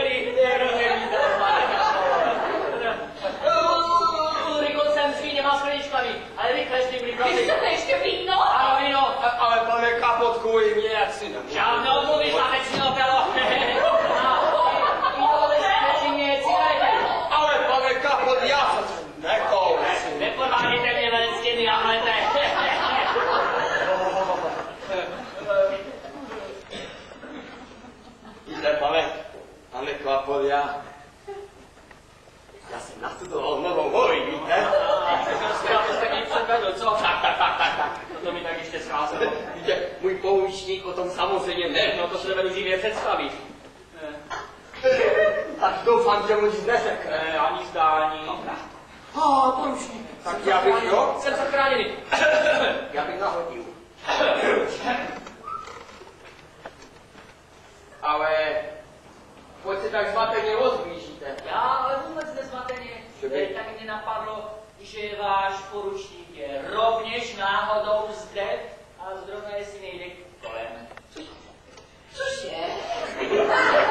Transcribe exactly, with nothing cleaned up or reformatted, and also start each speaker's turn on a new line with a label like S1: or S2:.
S1: vy nerozumíte, pane kapole. Ulriku jsem s víněm a s klíčkami, ale rychle s tím rychle.
S2: Vy chcete ještě víno?
S1: Ano, víno.
S3: Ale pane Kapotku, i mě jak si nemůžu.
S1: Žádnou mluvíš, taneční opelo.
S3: Ale pane Kapot, já jsem se nekousil.
S1: Nepodvádějte mě velenskými Hamlete.
S3: Víte, pane, pane Kapot, já... Já jsem nastudoval novou hoj, víte?
S1: Já to jste mi předvedl, co? Tak, tak, tak, tak, tak. To mi tak ještě scházelo.
S3: Víte, můj poučník o tom samozřejmě ne.
S1: No to se nevedu živě představit.
S3: Tak doufám, že mu nic neřekne.
S1: Ne, ani zdání.
S3: A, poručník. Tak já bych, jo?
S1: Jsem zachráněný.
S3: Já bych nahodil. Ale... Pojď se tak zmateně rozblížíte.
S1: Já ale vůbec nezmateně.
S3: Že
S1: Tak mě napadlo, že váš poručník je rovněž náhodou zde a zrovna jestli nejde kolem.
S2: Což je?